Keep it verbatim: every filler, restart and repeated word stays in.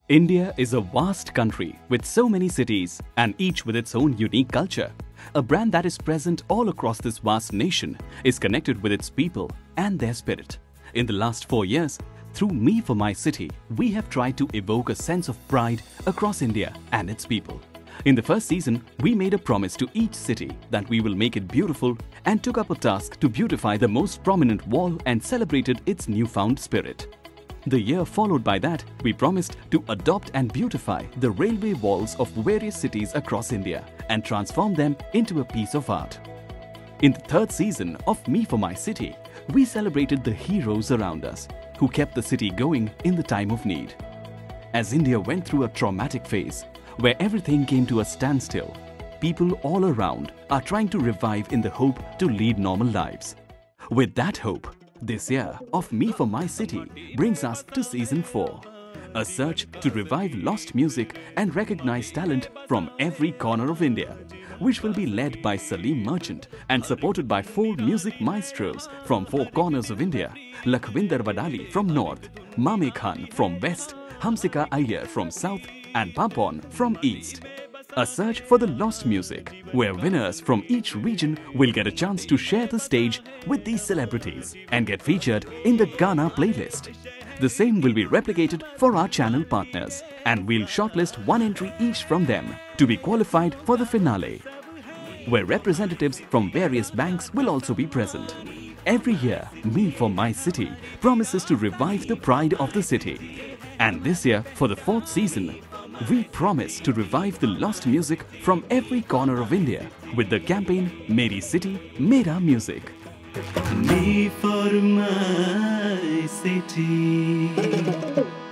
India is a vast country with so many cities and each with its own unique culture. A brand that is present all across this vast nation is connected with its people and their spirit. In the last four years, through Me for My City, we have tried to evoke a sense of pride across India and its people. In the first season, we made a promise to each city that we will make it beautiful and took up a task to beautify the most prominent wall and celebrated its newfound spirit. The year followed by that, we promised to adopt and beautify the railway walls of various cities across India and transform them into a piece of art. In the third season of Me for My City, we celebrated the heroes around us who kept the city going in the time of need. As India went through a traumatic phase where everything came to a standstill, people all around are trying to revive in the hope to lead normal lives. With that hope, this year of Me for My City brings us to Season four, a search to revive lost music and recognize talent from every corner of India, which will be led by Salim Merchant and supported by four music maestros from four corners of India: Lakhvinder Wadali from north, Mame Khan from west, Hamsika Iyer from south and Pampon from east. A search for the lost music, where winners from each region will get a chance to share the stage with these celebrities and get featured in the Ghana playlist. The same will be replicated for our channel partners, and we'll shortlist one entry each from them to be qualified for the finale, where representatives from various banks will also be present. Every year, Me for My City promises to revive the pride of the city. And this year, for the fourth season, we promise to revive the lost music from every corner of India with the campaign Meri City, Mera Music. Me for My City.